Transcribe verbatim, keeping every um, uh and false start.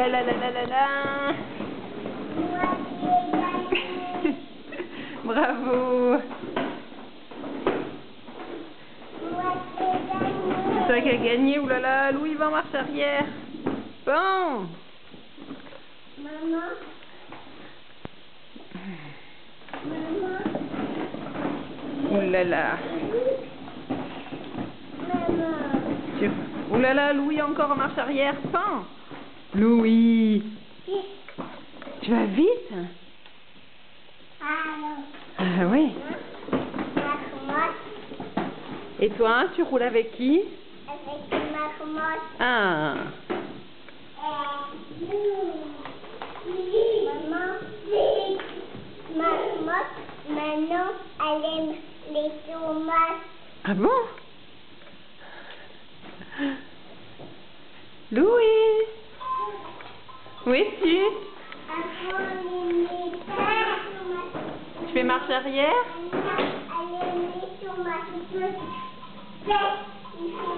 là là là là là là. Bravo. C'est toi qui as gagné. Ouh là là, Louis va en marche arrière. Bon. Maman. Maman. Ouh là là. Maman. Tu... Ouh là là, Louis encore en marche arrière. Pan. Louis. Tu vas vite. Ah oui. Et toi, tu roules avec qui? Avec une marmotte. Ah. Maman, marmotte, maintenant, elle aime les tomates. Ah bon? Louis. Où es-tu? Tu fais marche arrière? Elle aime les tomates.